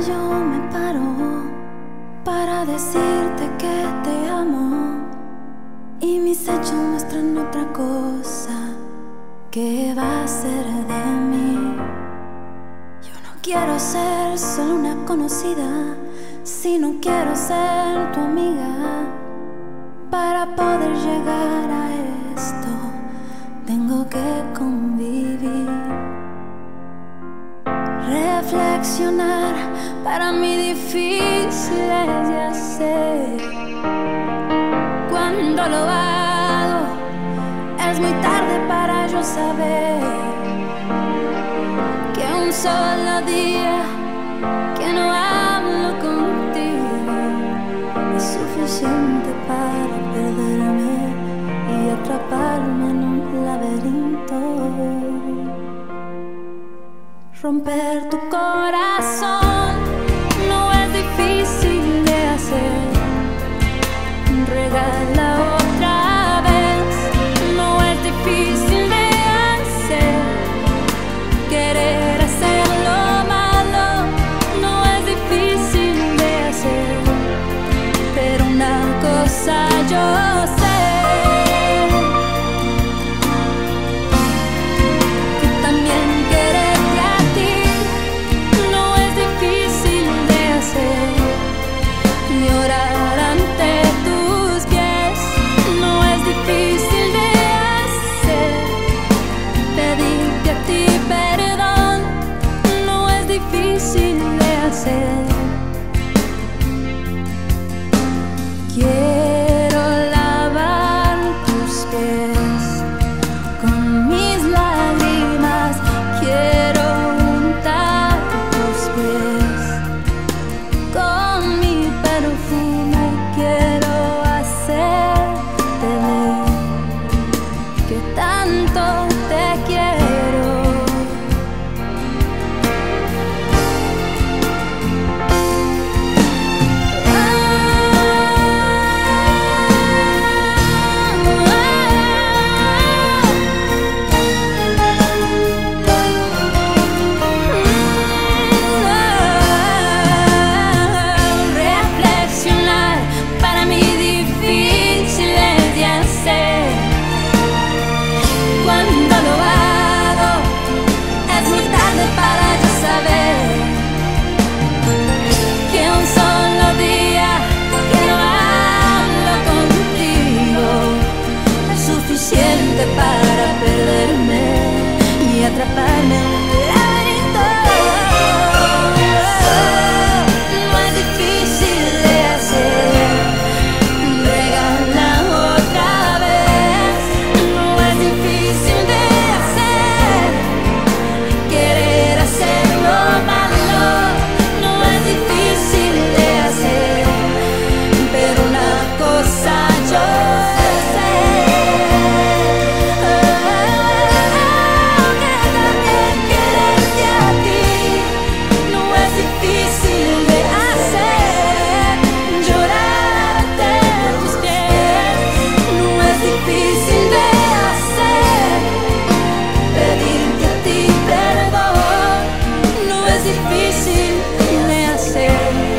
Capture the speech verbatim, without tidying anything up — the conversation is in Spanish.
yo me paro para decirte que te amo, y mis hechos muestran otra cosa. ¿Qué va a ser de mí? Yo no quiero ser solo una conocida, sino quiero ser tu amiga. Para poder llegar a esto tengo que convivir. Reflexionar para mí difícil es de hacer. Cuando lo hago es muy tarde para yo saber que un solo día que no hablo contigo es suficiente para perderme y atraparme en un laberinto. Romper tu corazón no es difícil de hacer. Regala otra vez, no es difícil de hacer. Querer hacer lo malo no es difícil de hacer. Pero una cosa yo sé, que también quererte a ti no es difícil de hacer. Llorar ante tus pies no es difícil de hacer. Pedirte a ti perdón no es difícil de hacer. Quiero lavar tus pies con mis lágrimas. Quiero untar tus pies con mi perfume. Quiero hacerte ver que tanto te quiero. Reflexionar para mí difícil es de hacer. Cuando lo hago es muy tarde para yo saber que un solo día que no hablo contigo es suficiente para perderme y atraparme en un laberinto. No es difícil de hacer. Regala otra vez, no es difícil de hacer. Querer hacer lo malo no es difícil de hacer. Pero una cosa yo sé, que también quererte a ti no es difícil de hacer. Llorar ante tus pies no es difícil de hacer. Pedirte a ti perdón no es difícil de hacer.